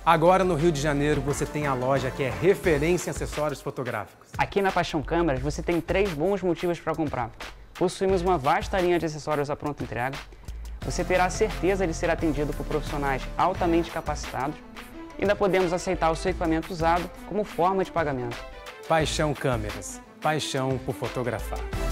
Agora no Rio de Janeiro você tem a loja que é referência em acessórios fotográficos. Aqui na Paixão Câmeras você tem 3 bons motivos para comprar. Possuímos uma vasta linha de acessórios à pronta entrega. Você terá a certeza de ser atendido por profissionais altamente capacitados. E ainda podemos aceitar o seu equipamento usado como forma de pagamento. Paixão Câmeras. Paixão por fotografar.